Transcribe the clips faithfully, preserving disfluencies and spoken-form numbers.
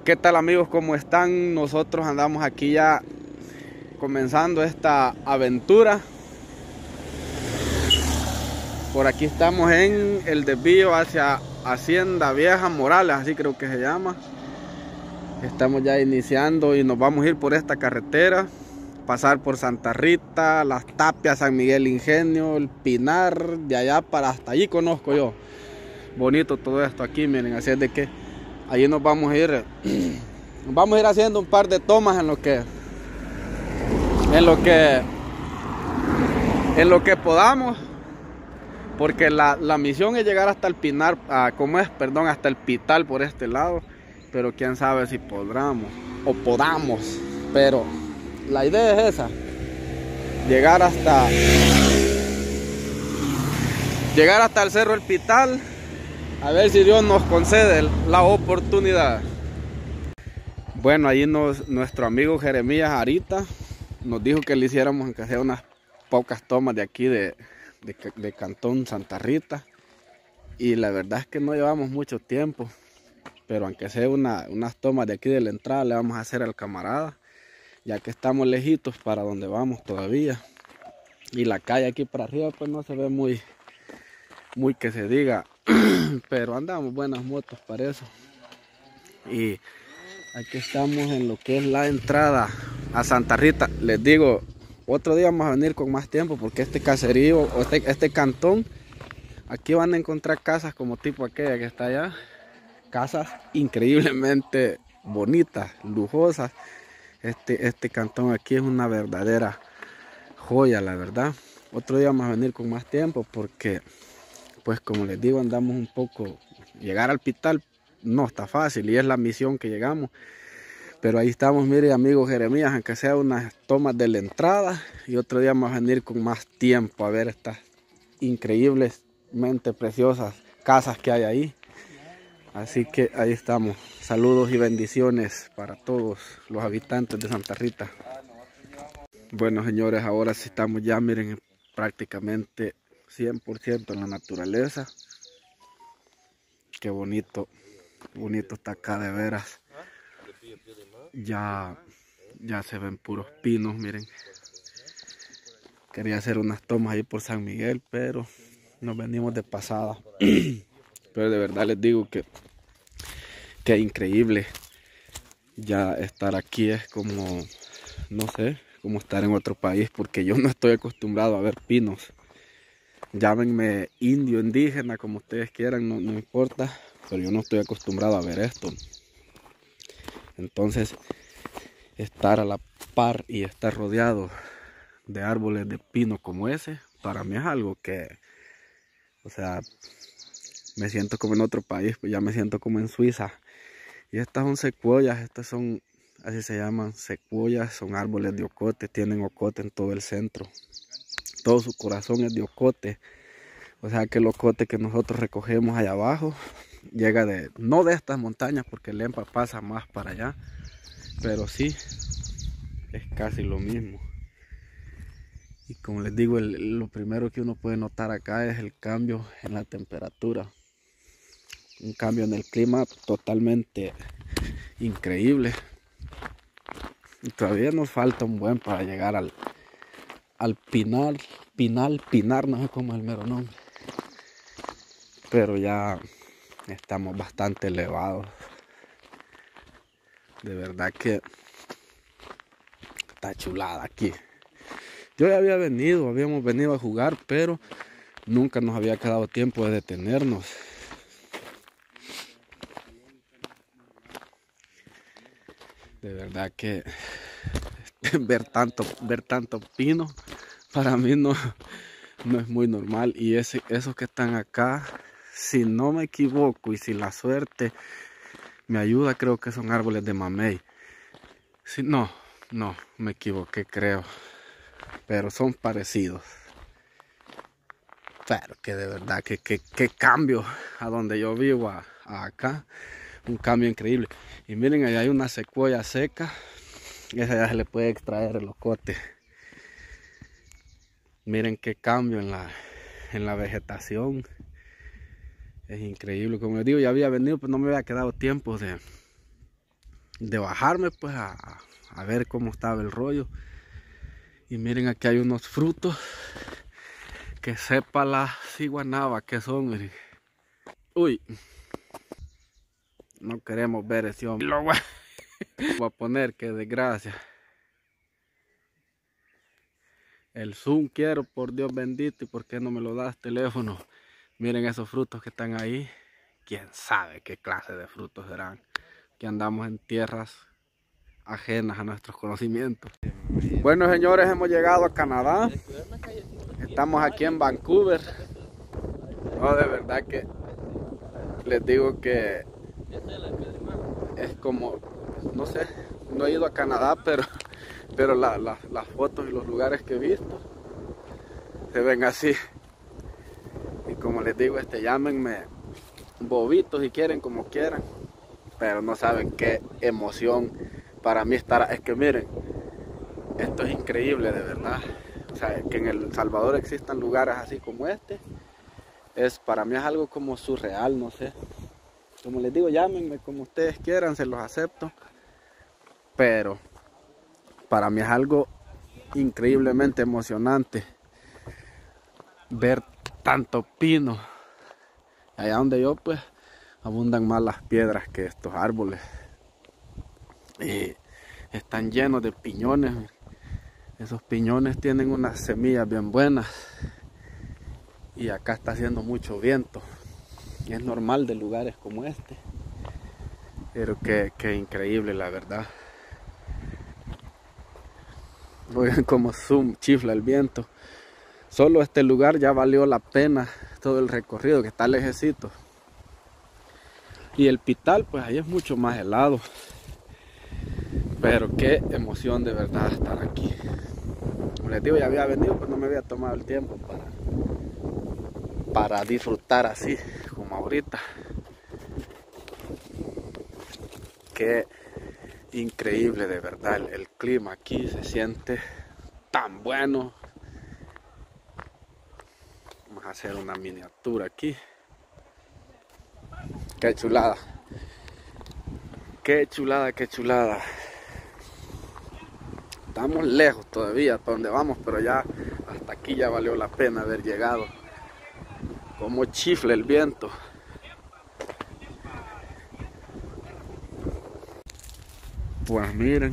¿Qué tal amigos? ¿Cómo están? Nosotros andamos aquí ya comenzando esta aventura. Por aquí estamos en el desvío hacia Hacienda Vieja Morales, así creo que se llama. Estamos ya iniciando y nos vamos a ir por esta carretera, pasar por Santa Rita, Las Tapias, San Miguel Ingenio, el Pinar, de allá para hasta allí conozco yo. Bonito todo esto aquí, miren, así es de que allí nos vamos a ir. Vamos a ir haciendo un par de tomas en lo que en lo que en lo que podamos, porque la, la misión es llegar hasta el Pinar, ah, ¿cómo es? Perdón, hasta el Pital por este lado, pero quién sabe si podamos o podamos, pero la idea es esa, llegar hasta llegar hasta el Cerro El Pital, a ver si Dios nos concede la oportunidad. Bueno, ahí nos, nuestro amigo Jeremías Arita nos dijo que le hiciéramos aunque sea unas pocas tomas de aquí de, de, de Cantón Santa Rita. Y la verdad es que no llevamos mucho tiempo, pero aunque sea una, unas tomas de aquí de la entrada le vamos a hacer al camarada, ya que estamos lejitos para donde vamos todavía. Y la calle aquí para arriba pues no se ve muy, muy que se diga, pero andamos buenas motos para eso. Y aquí estamos en lo que es la entrada a Santa Rita. Les digo, otro día vamos a venir con más tiempo porque este caserío, o este, este cantón, aquí van a encontrar casas como tipo aquella que está allá. Casas increíblemente bonitas, lujosas. Este, este cantón aquí es una verdadera joya, la verdad. Otro día vamos a venir con más tiempo porque, pues como les digo, andamos un poco, llegar al Pital no está fácil y es la misión que llegamos. Pero ahí estamos, mire amigo Jeremías, aunque sea unas tomas de la entrada, y otro día vamos a venir con más tiempo a ver estas increíblemente preciosas casas que hay ahí. Así que ahí estamos. Saludos y bendiciones para todos los habitantes de Santa Rita. Bueno señores, ahora sí estamos ya, miren, prácticamente cien por ciento en la naturaleza. Qué bonito, bonito está acá de veras. Ya, ya se ven puros pinos, miren. Quería hacer unas tomas ahí por San Miguel, pero nos venimos de pasada. Pero de verdad les digo que, que increíble. Ya estar aquí es como, no sé, como estar en otro país, porque yo no estoy acostumbrado a ver pinos. Llámenme indio, indígena, como ustedes quieran, no, no importa, pero yo no estoy acostumbrado a ver esto. Entonces, estar a la par y estar rodeado de árboles de pino como ese, para mí es algo que, o sea, me siento como en otro país, pues ya me siento como en Suiza. Y estas son secuoyas, estas son, así se llaman, secuoyas, son árboles de ocote, tienen ocote en todo el centro. Todo su corazón es de ocote, o sea que el ocote que nosotros recogemos allá abajo, llega de, no de estas montañas porque el Lempa pasa más para allá, pero sí, es casi lo mismo. Y como les digo, el, lo primero que uno puede notar acá es el cambio en la temperatura. Un cambio en el clima totalmente increíble. Y todavía nos falta un buen para llegar al, al Pinar, Pinal, Pinar, no sé cómo es el mero nombre. Pero ya estamos bastante elevados. De verdad que está chulada aquí. Yo ya había venido, habíamos venido a jugar, pero nunca nos había quedado tiempo de detenernos. De verdad que ver tanto, ver tanto pino para mí no, no es muy normal. Y ese, esos que están acá, si no me equivoco y si la suerte me ayuda, creo que son árboles de mamey. Si, no, no, me equivoqué creo. Pero son parecidos. Pero que de verdad que, que, que cambio a donde yo vivo a, a acá. Un cambio increíble. Y miren, allá hay una secuoya seca. Esa ya se le puede extraer el ocote. Miren qué cambio en la, en la vegetación. Es increíble. Como les digo, ya había venido, pero no me había quedado tiempo de, de bajarme pues a, a ver cómo estaba el rollo. Y miren, aquí hay unos frutos que sepa la ciguanaba que son, miren. Uy, no queremos ver ese hombre. Lo voy a poner, que desgracia. El zoom quiero, por Dios bendito, y por qué no me lo das teléfono. Miren esos frutos que están ahí. Quién sabe qué clase de frutos serán. Que andamos en tierras ajenas a nuestros conocimientos. Bueno, señores, hemos llegado a Canadá. Estamos aquí en Vancouver. No, de verdad que les digo que es como, no sé, no he ido a Canadá, pero, pero la, la, las fotos y los lugares que he visto se ven así. Y como les digo, este, llámenme bobitos si quieren, como quieran, pero no saben qué emoción para mí estar. Es que miren, esto es increíble, de verdad. O sea, que en El Salvador existan lugares así como este, es para mí es algo como surreal, no sé. Como les digo, llámenme como ustedes quieran, se los acepto. Pero para mí es algo increíblemente emocionante ver tanto pino. Allá donde yo, pues, abundan más las piedras que estos árboles. Y están llenos de piñones. Esos piñones tienen unas semillas bien buenas. Y acá está haciendo mucho viento. Y es normal de lugares como este. Pero que, que increíble, la verdad. Oigan cómo zoom chifla el viento. Solo este lugar ya valió la pena todo el recorrido, que está lejecito. Y el Pital, pues ahí es mucho más helado. Pero qué emoción de verdad estar aquí. Como les digo, ya había venido, pues no me había tomado el tiempo para, para disfrutar así como ahorita. Qué increíble de verdad, el, el clima aquí se siente tan bueno. Vamos a hacer una miniatura aquí. Qué chulada. Qué chulada, qué chulada. Estamos lejos todavía para donde vamos, pero ya hasta aquí ya valió la pena haber llegado. Como chifla el viento. Pues miren.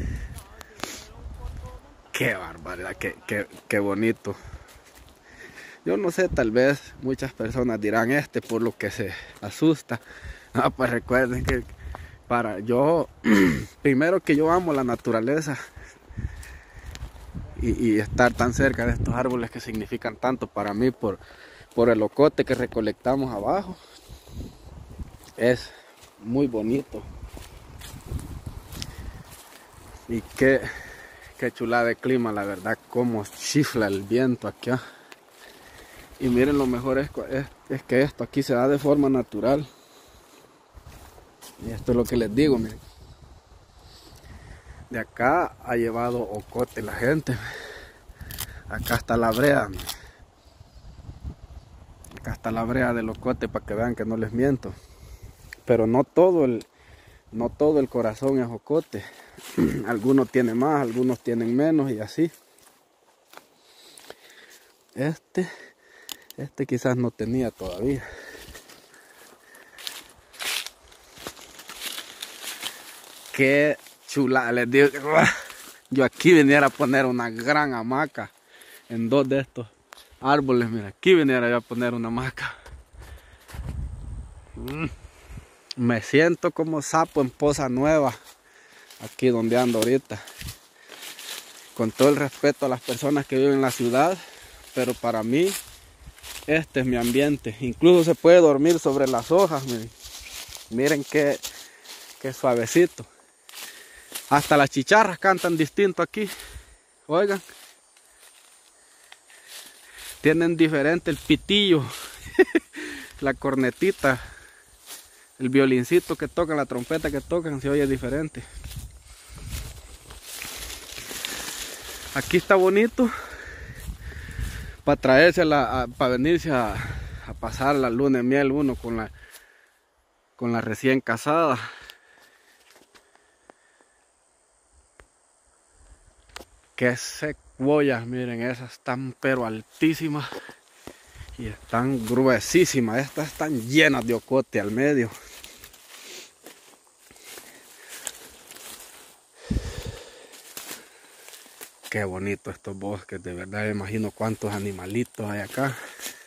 Qué barbaridad, qué, qué, qué bonito. Yo no sé, tal vez muchas personas dirán este por lo que se asusta. No, pues recuerden que para yo, primero que yo amo la naturaleza y, y estar tan cerca de estos árboles que significan tanto para mí por, por el ocote que recolectamos abajo. Es muy bonito. Y qué, qué chulada de clima, la verdad, cómo chifla el viento aquí. Y miren, lo mejor es, es, es que esto aquí se da de forma natural. Y esto es lo que les digo, miren. De acá ha llevado ocote la gente. Acá está la brea. Miren. Acá está la brea del ocote para que vean que no les miento. Pero no todo el, no todo el corazón es ocote. Algunos tienen más, algunos tienen menos y así. Este... Este quizás no tenía todavía. Qué chula, les digo. Yo aquí viniera a poner una gran hamaca en dos de estos árboles. Mira, aquí viniera yo a poner una hamaca. Mm. Me siento como sapo en Poza Nueva, aquí donde ando ahorita. Con todo el respeto a las personas que viven en la ciudad, pero para mí este es mi ambiente. Incluso se puede dormir sobre las hojas. Miren, miren qué, qué suavecito. Hasta las chicharras cantan distinto aquí. Oigan. Tienen diferente el pitillo. La cornetita. El violincito que tocan, la trompeta que tocan, se oye diferente. Aquí está bonito. Para traerse la, para venirse a, a pasar la luna de miel uno con la con la recién casada. Qué secuoyas, miren, esas están pero altísimas y están gruesísimas. Estas están llenas de ocote al medio. Qué bonito estos bosques, de verdad. Me imagino cuántos animalitos hay acá.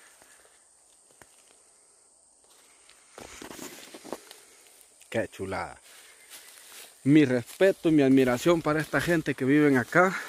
Qué chulada. Mi respeto y mi admiración para esta gente que viven acá.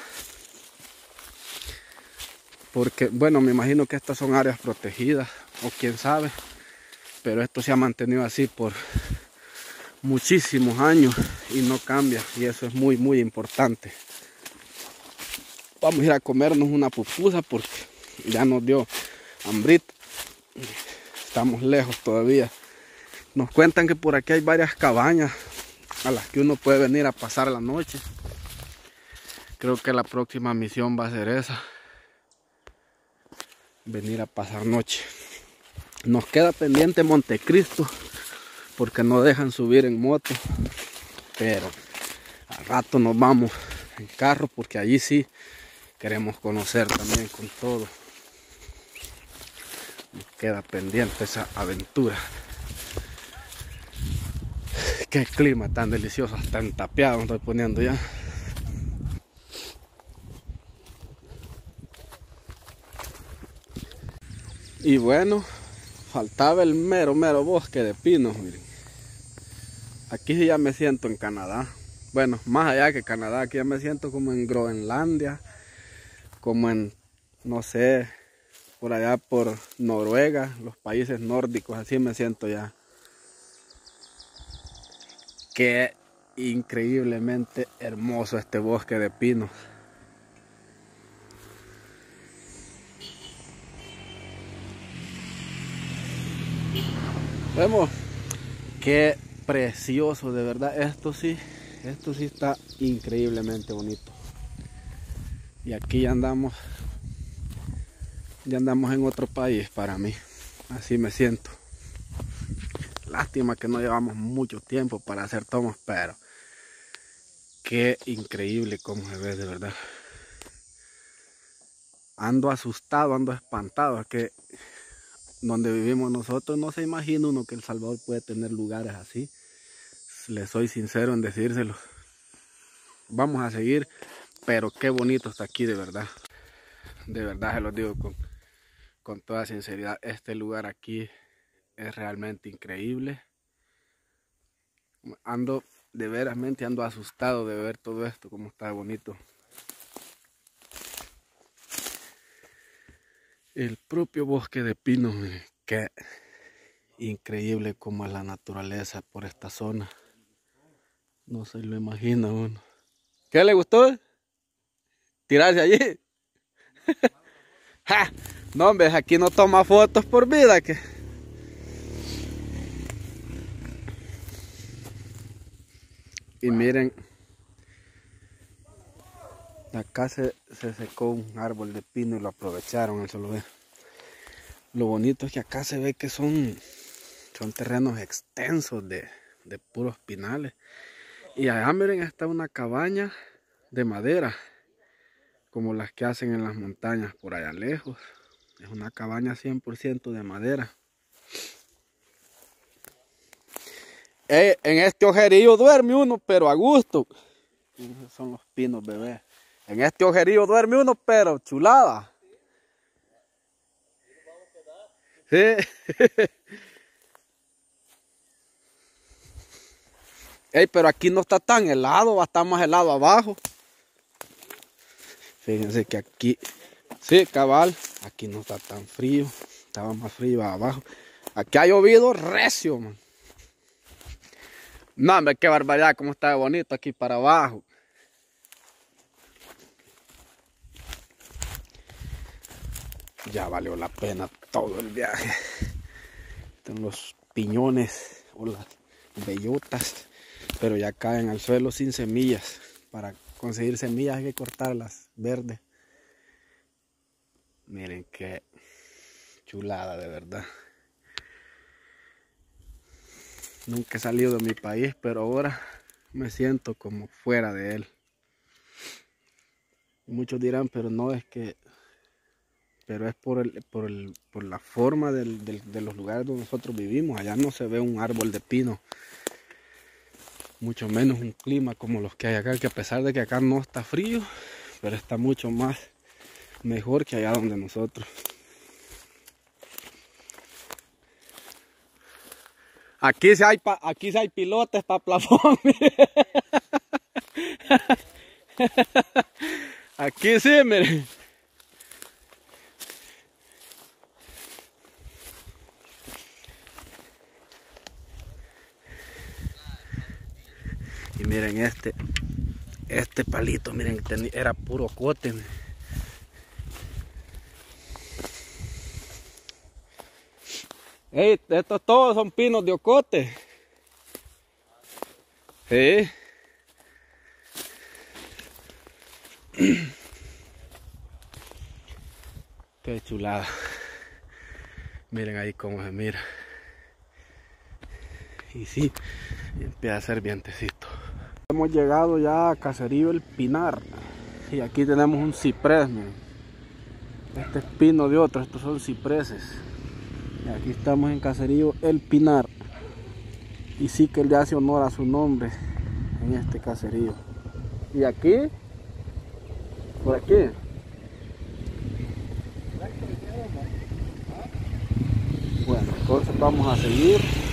Porque, bueno, me imagino que estas son áreas protegidas, o quién sabe. Pero esto se ha mantenido así por muchísimos años y no cambia. Y eso es muy, muy importante. Vamos a ir a comernos una pupusa porque ya nos dio hambrita. Estamos lejos todavía. Nos cuentan que por aquí hay varias cabañas a las que uno puede venir a pasar la noche. Creo que la próxima misión va a ser esa. Venir a pasar noche. Nos queda pendiente Montecristo porque no dejan subir en moto. Pero al rato nos vamos en carro porque allí sí queremos conocer también con todo. Nos queda pendiente esa aventura. Qué clima tan delicioso, hasta entapeado me estoy poniendo ya. Y bueno, faltaba el mero mero bosque de pinos, miren. Aquí ya me siento en Canadá. Bueno, más allá que Canadá, aquí ya me siento como en Groenlandia, como en, no sé, por allá por Noruega, los países nórdicos, así me siento ya. Qué increíblemente hermoso este bosque de pinos. Vemos qué precioso, de verdad. Esto sí, esto sí está increíblemente bonito. Y aquí ya andamos, ya andamos en otro país para mí. Así me siento. Lástima que no llevamos mucho tiempo para hacer tomas, pero qué increíble cómo se ve, de verdad. Ando asustado, ando espantado, es que donde vivimos nosotros no se imagina uno que El Salvador puede tener lugares así. Les soy sincero en decírselo. Vamos a seguir, pero qué bonito está aquí, de verdad. De verdad se los digo con, con toda sinceridad. Este lugar aquí es realmente increíble. Ando, de veramente ando asustado de ver todo esto, como está bonito. El propio bosque de pinos, miren, qué increíble como es la naturaleza por esta zona. No se lo imagina uno. ¿Qué le gustó? ¿Tirarse allí? ¡Ja! No, hombre, aquí no toma fotos por vida. Que... Y miren, acá se, se secó un árbol de pino y lo aprovecharon, eso lo ve. Lo bonito es que acá se ve que son, son terrenos extensos de, de puros pinales. Y allá miren, está una cabaña de madera, como las que hacen en las montañas por allá lejos. Es una cabaña cien por ciento de madera. Eh, en este ojerillo duerme uno, pero a gusto. Esos son los pinos, bebé. En este ojerillo duerme uno, pero chulada. Sí. Ey, pero aquí no está tan helado, va a estar más helado abajo. Fíjense que aquí, sí, cabal, aquí no está tan frío. Estaba más frío abajo. Aquí ha llovido recio, man. No, hombre, qué barbaridad, cómo está bonito aquí para abajo. Ya valió la pena todo el viaje. Están los piñones o las bellotas, pero ya caen al suelo sin semillas. Para conseguir semillas hay que cortarlas verdes. Miren qué chulada, de verdad. Nunca he salido de mi país, pero ahora me siento como fuera de él. Muchos dirán, pero no es que, pero es por, el, por, el, por la forma del, del, de los lugares donde nosotros vivimos. Allá no se ve un árbol de pino, mucho menos un clima como los que hay acá, que a pesar de que acá no está frío, pero está mucho más mejor que allá donde nosotros. Aquí sí hay, pa, aquí sí hay pilotes para plafón. Aquí sí, miren. Y miren este, este palito, miren, era puro cote. Hey, estos todos son pinos de ocote. Sí. Qué chulada. Miren ahí cómo se mira. Y sí, empieza a ser vientecito. Hemos llegado ya a Caserío El Pinar. Y aquí tenemos un ciprés, miren. Este es pino de otro, estos son cipreses. Y aquí estamos en Caserío El Pinar. Y sí que él le hace honor a su nombre en este caserío. Y aquí, por aquí. Bueno, entonces vamos a seguir.